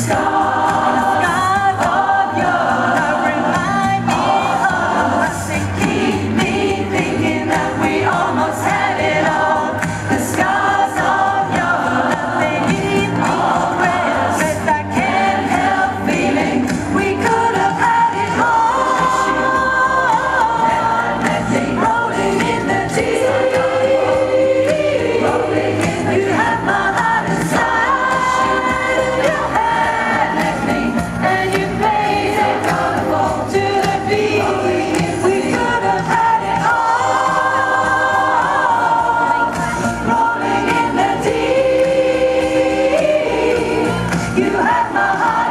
scars of yours that remind me of us and keep me thinking that we almost had it all. The scars of yours that beneath all prayers, but I can't help feeling we could have had it all. Rolling in the deep, rolling in the you have my heart inside of your hand, and you made it colorful to the beat. We could have had it all. Rolling in the deep, you have my heart.